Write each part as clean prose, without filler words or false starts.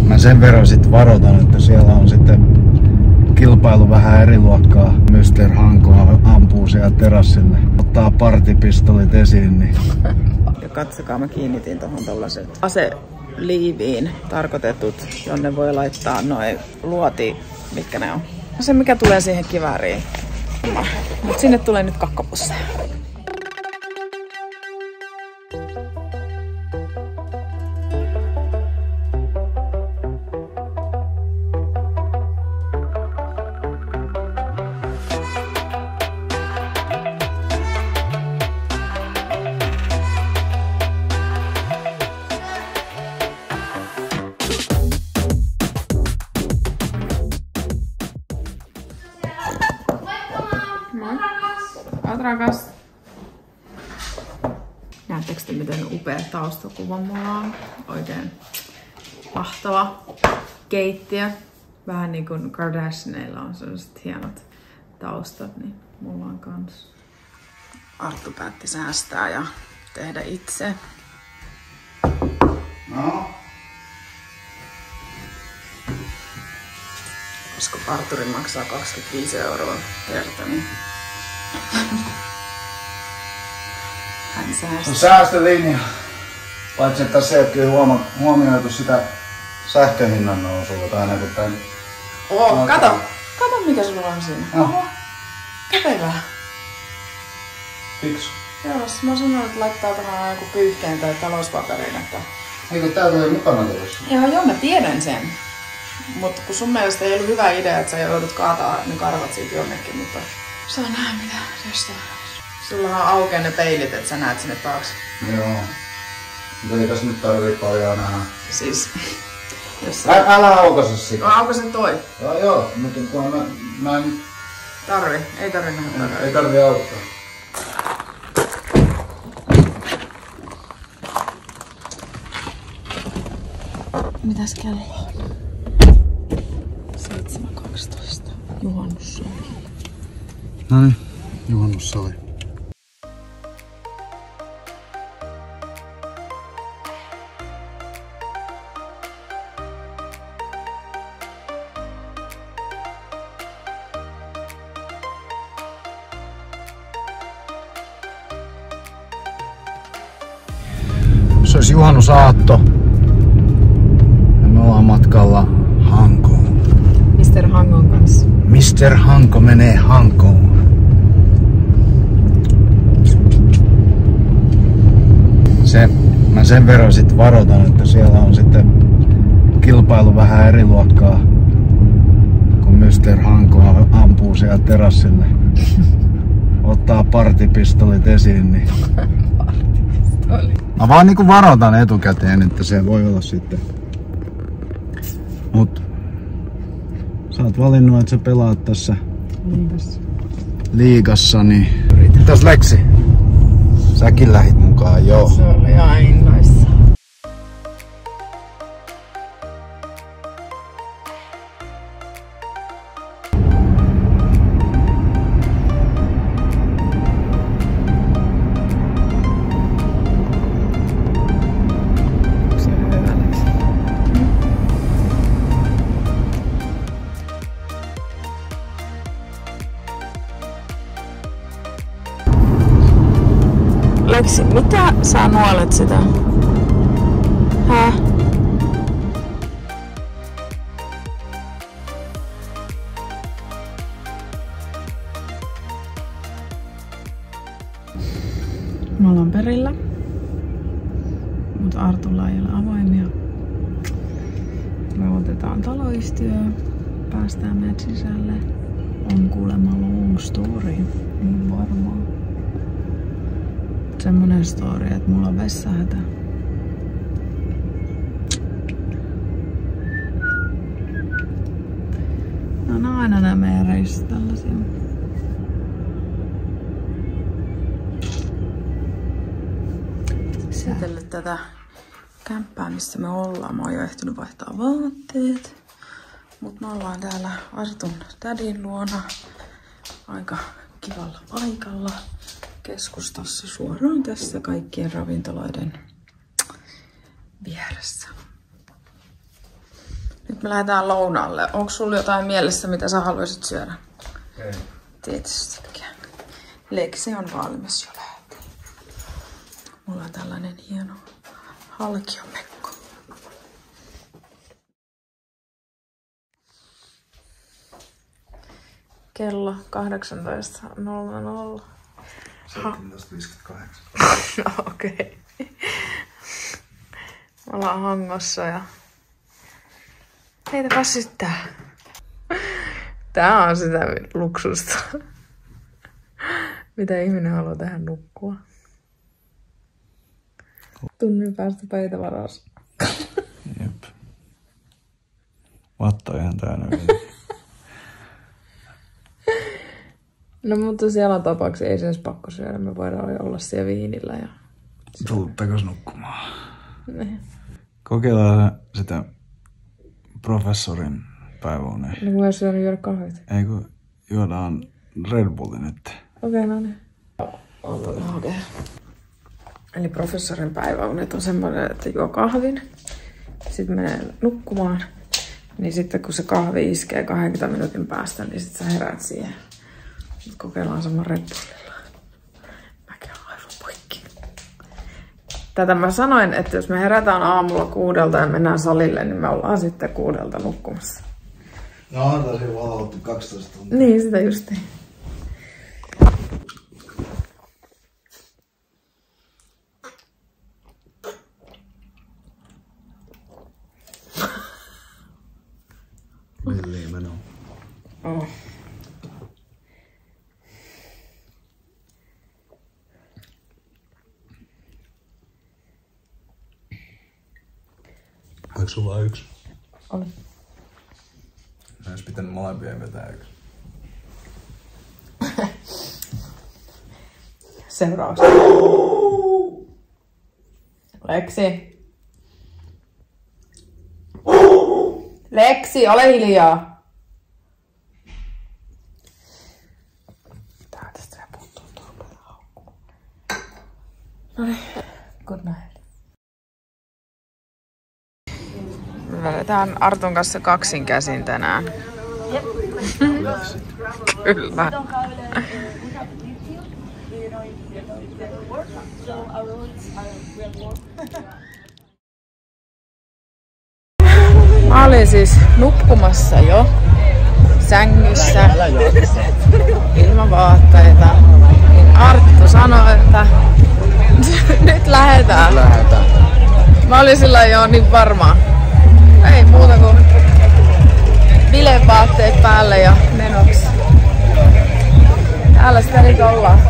Mä sen verran sit varoitan, että siellä on sitten kilpailu vähän eri luokkaa. Mr. Hanko ampuu siellä terassille. Ottaa partipistolit esiin. Niin. Ja katsokaa, mä kiinnitin tuohon tollaset aseliiviin tarkoitetut, jonne voi laittaa noin mitkä ne on. Se mikä tulee siihen kivääriin. Mut sinne tulee nyt kakkapusseja. Oot rakas. Näettekö te miten upea taustakuva mulla on? Oikein mahtava keittiö. Vähän niin kuin Kardashianeilla on sellaiset hienot taustat, niin mulla on kans. Arttu päätti säästää ja tehdä itse. No. Koska parturi maksaa 25 € kerta, niin hän säästää. Säästölinja. Paitsi että tässä ei ole kyllä huomioitu sitä sähkön hinnan nousua tai aina kun tän... Kato mikä sulla on siinä. Oho. Kätevää. Fiksu. Joo, mä sanoin, että laittaa tähän joku pyyhkeen tai talouspaperin, että... Eikö tää tuli mukana tulossa? Joo, mä tiedän sen. Mutta kun sun mielestä ei ollut hyvä idea, että sä joudut kaataa ne karvat siitä jonnekin, mutta... Saa nähdä mitä tästä. Sulla on aukeaa ne peilit, että sä näet sinne taakse. Joo. Mutta ei tässä nyt tarvii paljon nähdä. Siis... Jos Älä aukaise sitä. No aukasen toi. Joo, mutta kun mä en... Ei tarvi nähdä takaa. Ei tarvii auttaa. Mitäs kello on? 7.12. Juhannussali. Noniin, juhannussali. Se olisi juhannusaatto. Ja me ollaan matkalla Hankoon. Mr. Hangon kanssa. Mr. Hanko menee Hankoon. Mä sen verran sit varoitan, että siellä on sitten kilpailu vähän eri luokkaa. Kun Mr. Hanko ampuu siellä terassille. Ottaa partipistolit esiin. Niin. Mä vaan niinku varoitan etukäteen, että se voi olla sitten. Mut sä oot valinnut, että sä pelaat tässä liigassa, niin... Mitäs Leksi? Säkin lähit mukaan, joo. Se oli ainoissa. Leksi, mitä sä nuolet sitä? Häh? Me ollaan perillä, mutta Artulla ei ole avoimia. Me otetaan taloyhtiö, päästään meidät sisälle. On kuulemma long story, niin varmaan. Semmonen story, että mulla on vessahätä. No on aina nämä meidän reissut tällaisia. Säätellyt tätä kämppää, missä me ollaan. Mä oon jo ehtinyt vaihtaa vaatteet. Mut me ollaan täällä Artun tädin luona. Aika kivalla paikalla. Keskustassa suoraan tässä kaikkien ravintoloiden vieressä. Nyt me lähdetään lounaalle. Onko sulla jotain mielessä, mitä sä haluaisit syödä? Ei. Tietystikään. Leksi on valmis jo lähtiin. Mulla on tällainen hieno halkiomekko. Kello 18.00. 17.58. Okei. Me ollaan Hangossa ja... Heitäpäs sit tää. Tää on sitä luksusta. Mitä ihminen haluaa tähän nukkua? Tunnin päästä pöytävaraus. Jep. Vatto ihan täynnä vielä. No mutta siellä on tapauksia, ei se edes pakko syödä. Me voidaan olla siellä viinillä ja... Tuluttakos nukkumaan? Niin. Kokeillaan sitä professorin päiväunia. No kun mä syönyt juoda kahvit. Ei kun juodaan Red Bulli nyt. Okei, no niin. Okei. Eli professorin päiväunet on semmoinen, että juo kahvin. Sitten menee nukkumaan. Niin sitten kun se kahvi iskee 20 minuutin päästä, niin sitten sä heräät siihen. Nyt kokeillaan saman Red Bullilla. Mäkin olen aivan poikki. Tätä mä sanoin, että jos me herätään aamulla 6 ja mennään salille, niin me ollaan sitten 6 nukkumassa. No on tosi valvottu 12 tuntia. Niin, sitä justiin. Villiin menoa. Oh. Oliko sulla yksi? Oli. Mä ois pitänyt molempien vetää yksi. Seuraavaksi. Leksi. Leksi, ole hiljaa. Tää tästä puuttuu turpeen haukkuun. Noniin, good night. Me vedetään Artun kanssa kaksin käsin tänään. Kyllä. Mä olin siis nukkumassa jo sängyssä ilman vaatteita. Niin Arttu sanoi, että nyt lähdetään. Mä olin sillä jo niin varma. Ei muuta kuin bilevaatteet päälle ja menoksi. Täällä sitä nyt ollaan.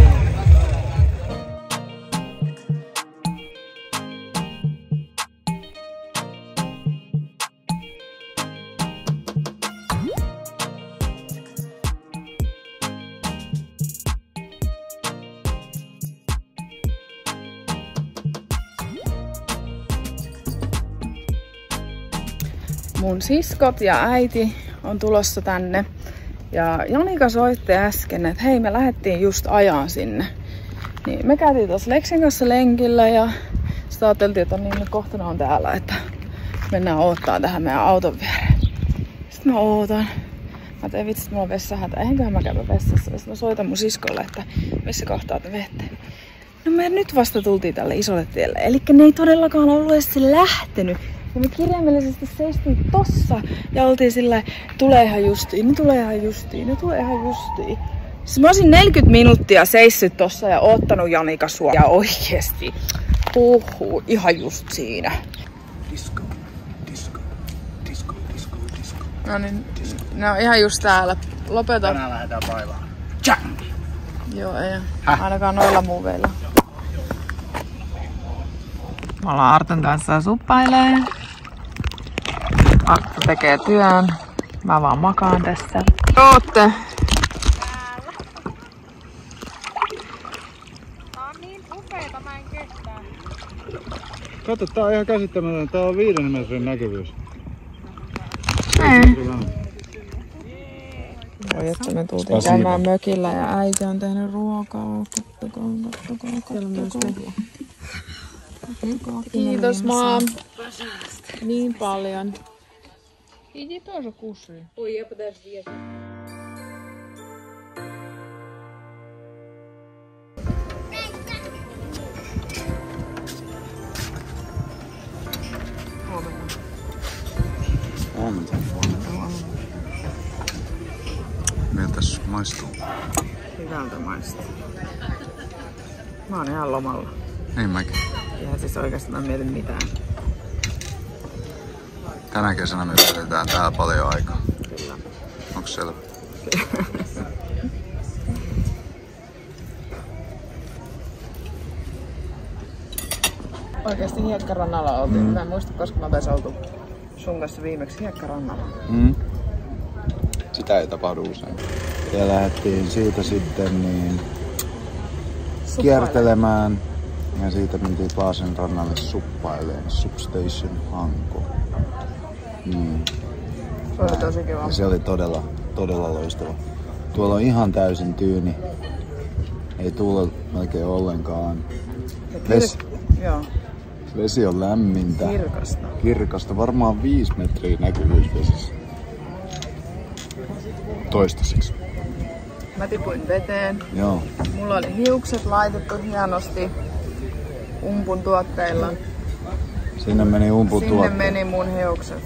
Mun siskot ja äiti on tulossa tänne. Ja Janika soitti äsken, että hei, me lähdettiin just ajaa sinne. Niin me käytiin tuossa Leksin kanssa lenkillä ja sitten ajateltiin, että niin kohta ne on täällä, että mennään odottaa tähän meidän auton viereen. Sitten mä ootan. Mä tein vitsi, että mulla on vessahätä. Eihenköhän mä käydä vessassa. Sitten mä soitan mun siskolle, että missä kohtaa te vettä. No me nyt vasta tultiin tälle isolle tielle. Elikkä ne ei todellakaan ollut edes lähtenyt. Ja me kirjaimellisesti seistiin tossa ja oltiin sillä, tulee ihan justiin, ne tulee ihan justiin, ne tulee ihan justiin. Siis mä olisin 40 minuuttia seissyt tossa ja oottanut Janika sua. Ja oikeesti, ihan just siinä. Disco, disco, disco, disco, disco. No niin, ne on ihan just täällä. Lopeta. Tänään lähdetään bailaamaan. Tjang! Joo, ei ainakaan noilla muuveilla. Me ollaan Artun kanssa suppailee. Arttu tekee työn. Mä vaan makaan tässä. Ootte. Tää on niin upeeta, mä en kestä. Kato, tää on ihan käsittämätön. Tää on 5 metrin näkyvyys. Voi että me tultiin käymään mökillä ja äiti on tehnyt ruokaa. Kiitos, Mom. Niin paljon. Иди тоже кушай. Ой, я подожди, я... Huomenta. Miltäs maistuu? Hyvältä maistuu. Mä oon ihan lomalla. Niin mäkin. Ihan siis oikeastaan mietin mitään. Tänä kesänä me vietetään täällä paljon aikaa. Kyllä. Onks selvä? Oikeesti hiekkarannalla oltiin. Mä en muista, koska mä oltais oltu sun kanssa viimeksi hiekkarannalla. Sitä ei tapahdu usein. Ja lähdettiin siitä sitten niin kiertelemään. Ja siitä mentiin Paasen rannalle suppaileen. Substation Hanko. Se oli tosi kiva. Ja se oli todella loistava. Tuolla on ihan täysin tyyni. Ei tuule melkein ollenkaan. Vesi on lämmintä. Kirkasta. Varmaan 5 metriä näkyvyys vesissä. Toistaiseksi. Mä tipuin veteen. Joo. Mulla oli hiukset laitettu hienosti Umpun tuotteilla. Sinne meni Umpun tuotteilla. Sinne meni mun hiukset.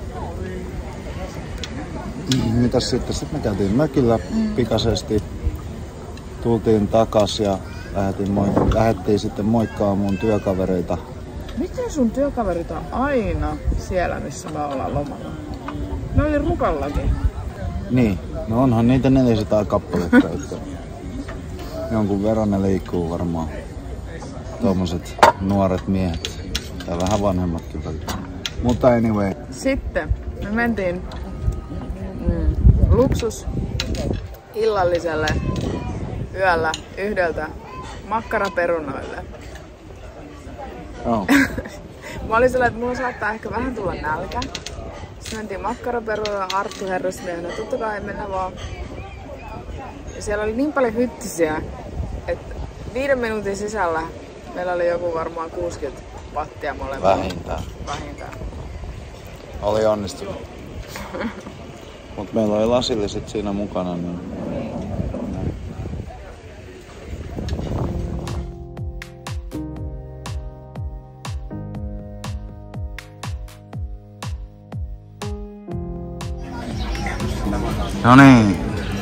Mitäs sitten? Sitten me käytiin mökillä pikaisesti. Tultiin takas ja lähdettiin sitten moikkaamaan mun työkavereita. Miten sun työkaverit on aina siellä, missä me ollaan lomalla? Ne oli Rukallakin. Niin, no onhan niitä 400 kappaletta, että jonkun verran ne liikkuu varmaan. Tuommoiset nuoret miehet. Tai vähän vanhemmatkin välillä. Mutta anyway. Sitten me mentiin luksus illalliselle yöllä 1 makkaraperunoille. Oh. Mä olin sellainen, että mulla saattaa ehkä vähän tulla nälkä. Sitten mentiin makkaraperunoille Arttu herrasmiehenä. Totta kai mennä vaan. Ja siellä oli niin paljon hyttisiä, että 5 minuutin sisällä meillä oli joku varmaan 60 pattia molemmat. Vähintään. Oli onnistunut. Mut meillä oli lasilliset siinä mukana. Niin... No niin.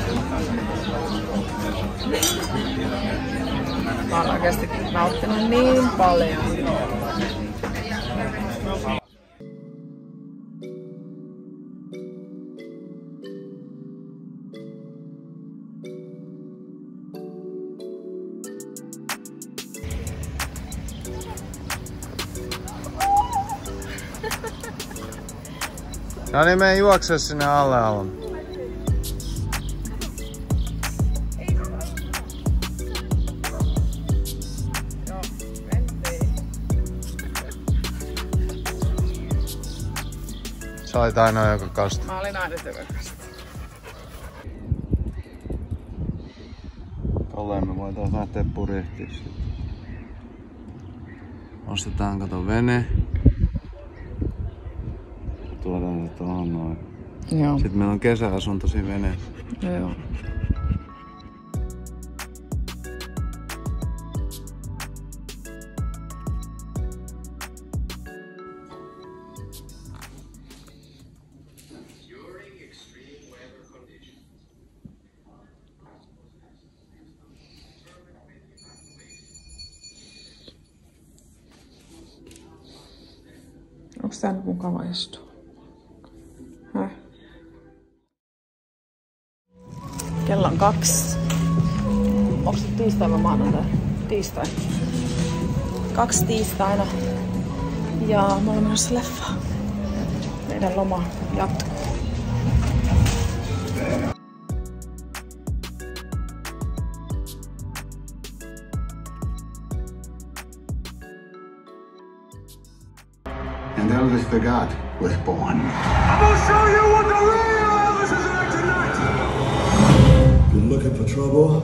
Mä oon oikeesti nauttinut niin paljon. No niin, mene juoksee sinne alle alun. Sä olit ainoa, joka kastui. Mä olin aina joka kastui. Tolleen me voitais lähteä purjehtimaan sitten. Ostetaan kato vene. Tuodaan se tohon noin. Joo. Sitten meillä on kesäasunto siinä veneessä. Joo. Onks tää nyt mukava istua? Häh? Kello on 2. Onks nyt tiistai vai maanantai? Tiistai. 2 tiistaina. Ja me ollaan menossa leffaan. Meidän loma jatkuu. And Elvis the God was born. I'm gonna show you what the real Elvis is like tonight! You're looking for trouble?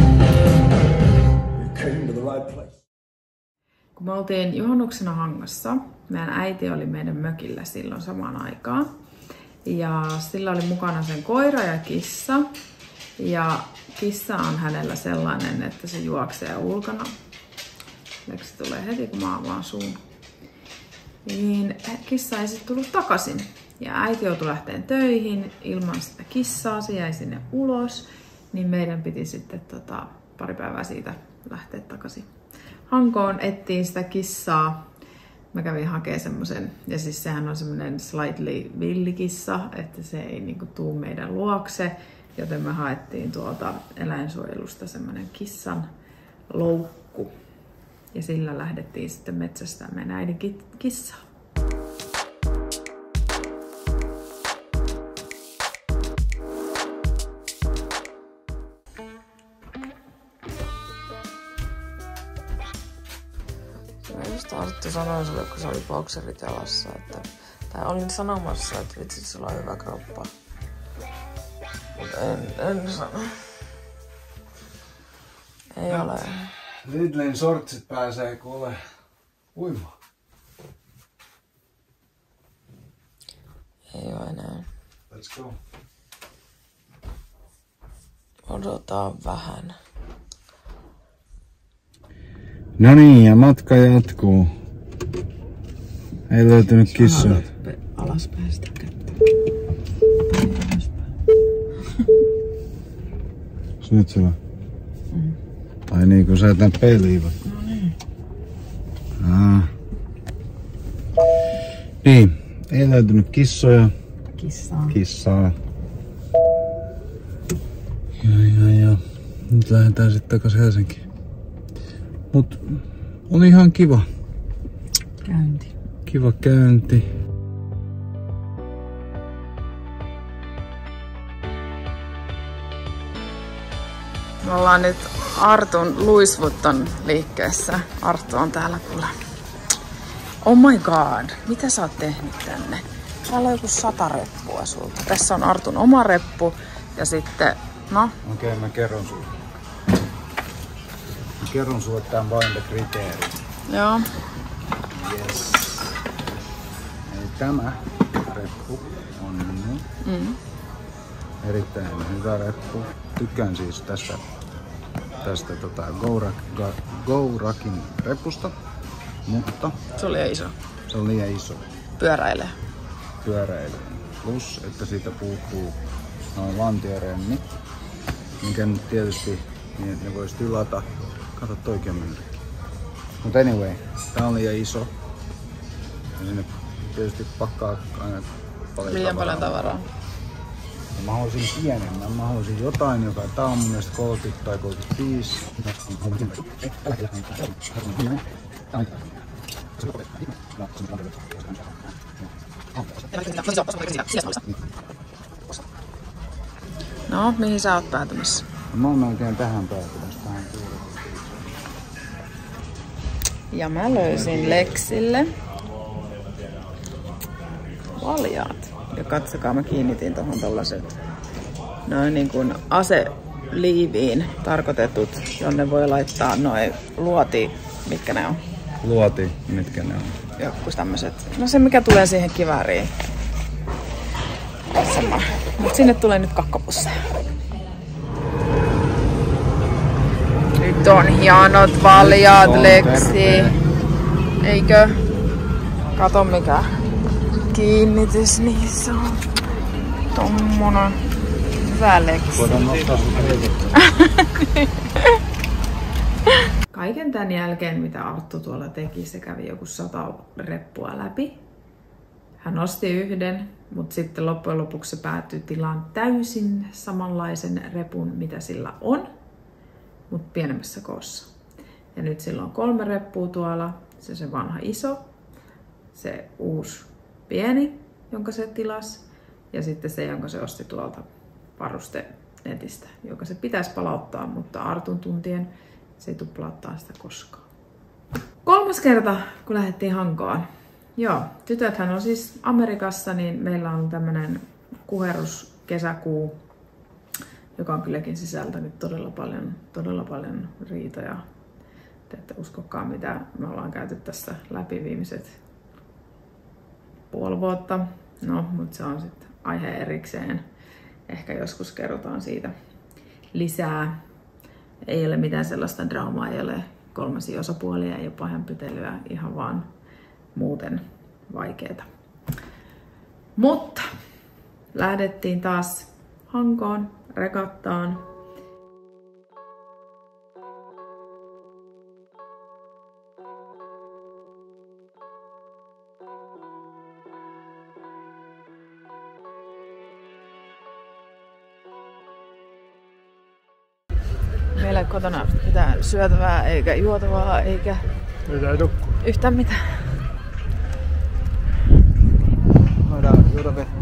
You came to the right place. Kun me oltiin juhannuksena Hangassa, meidän äiti oli meidän mökillä silloin samaan aikaan. Ja sillä oli mukana sen koira ja kissa. Ja kissa on hänellä sellainen, että se juoksee ulkona. Se tulee heti, kun mä avaan suun. Niin kissa ei sitten tullut takaisin. Ja äiti joutui lähteen töihin ilman sitä kissaa. Se jäi sinne ulos. Niin meidän piti sitten pari päivää siitä lähteä takaisin Hankoon, etsiin sitä kissaa. Mä kävin hakemaan semmosen, ja siis sehän on semmonen slightly villikissa, että se ei niinku tuu meidän luokse, joten me haettiin tuolta eläinsuojelusta semmonen kissan loukku. Ja sillä lähdettiin sitten metsästämään meidän äidin kissaa. Just Arttu sanoi sulle, kun se oli bokserit jalassa, tai olin sanomassa, että vitsit, sulla on hyvä kroppa. Mut en sano. Ei ole. Lidlin sortsit pääsee kuule uimaan. Ei oo enää. Let's go. Odotaan vähän. No niin, ja matka jatkuu. Ei löytynyt kissoja. Alaspäin sitä kättä. Nyt se on. Ai niin, kun sä etän peliin. No niin. Niin, ei löytynyt kissoja. Kissaa. Ja. Nyt lähdetään sitten takaisin Helsinkiin. Mut oli ihan kiva. Käynti. Kiva käynti. Me ollaan nyt Artun Louis Vuitton liikkeessä. Arttu on täällä kuule. Oh my god, mitä sä oot tehnyt tänne? Täällä on joku 100 reppua sulta. Tässä on Artun oma reppu ja sitten, no. Okei, mä kerron sulle. Mä kerron sulle tämän vain kriteerin. Joo. Yes. Eli tämä reppu on erittäin hyvä reppu. Tykkään siis tästä Go-Rakin repusta, mutta Se oli iso. se on liian iso Pyöräilee. pyöräilyyn. Plus, että siitä puuttuu noin lantiorenni, mikä nyt tietysti niin ne vois tilata. Kato toikin merkki. Mut anyway, tää on liian iso. Ja sinne tietysti pakkaa aina Liian paljon tavaraa. Ja mä haluaisin pienemmän. Mä haluaisin jotain, joka tää on mun mielestä 30 tai 35. No, mihin sä oot päätymässä? Mä oon oikein tähän päätymässä. Ja mä löysin Lexille valjaat. Ja katsokaa, mä kiinnitin tohon tollaset noin niin kuin aseliiviin tarkoitetut, jonne voi laittaa noin mitkä ne on? Luoti, mitkä ne on? Jotkut tämmöset. No se mikä tulee siihen kivääriin. Sama. Mut sinne tulee nyt kakkapusseja. Nyt on hienot valjaat Lexi. Eikö? Kato mikä kiinnitys niissä on. Tommonen hyvä Lexi. Voidaan nostaa sun Kaiken tämän jälkeen, mitä Arttu tuolla teki, se kävi joku 100 reppua läpi. Hän osti yhden, mutta sitten loppujen lopuksi se päätyi tilaan täysin samanlaisen repun, mitä sillä on, mutta pienemmässä koossa. Ja nyt sillä on 3 reppua tuolla, se vanha iso, se uusi pieni, jonka se tilasi, ja sitten se, jonka se osti tuolta varustenetistä, joka se pitäisi palauttaa, mutta Artun tuntien se ei tule palauttaa sitä koskaan. 3. kerta, kun lähdettiin Hankoon. Joo, tytöthän on siis Amerikassa, niin meillä on tämmönen kuheruskesäkuu, joka on kylläkin sisältänyt todella paljon riitoja. Te ette uskokaan, mitä me ollaan käyty tässä läpi viimeiset puoli vuotta. No, mutta se on sitten aihe erikseen. Ehkä joskus kerrotaan siitä lisää. Ei ole mitään sellaista draamaa, ei ole kolmasia osapuolia, ei ole pahenpitelyä, ihan vaan muuten vaikeeta. Mutta lähdettiin taas Hankoon, regattaan. Meillä ei kotona mitään syötävää, eikä juotavaa, eikä yhtään mitään. Voidaan juoda vettä.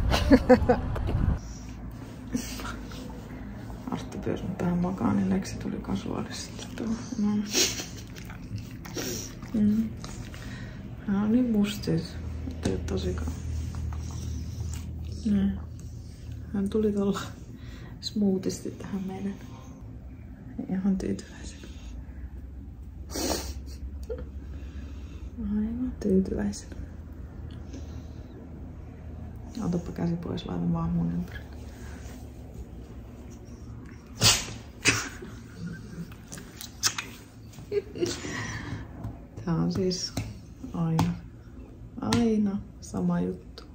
Arttu pyysi mut tähän makaan, niin Leksi tuli kasuaalisesti tuohon. Hän on niin mustis, ettei tosikaan. Hän tuli tuolla smoothisti tähän meidän. Ihan tyytyväisenä. Aivan tyytyväisenä. Otapa käsi pois, laitan vaan mun ympäri. Tää on siis aina sama juttu.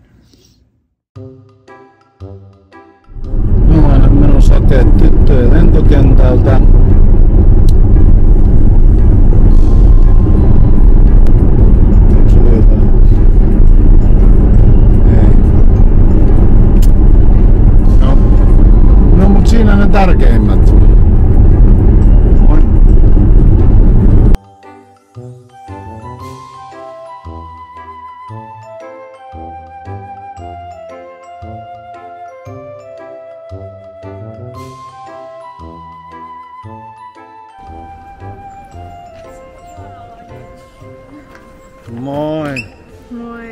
Me olen menossa hakemaan tyttöjä lentokentältä. No mut siinä ne tärkeimmät. Moi! Moi!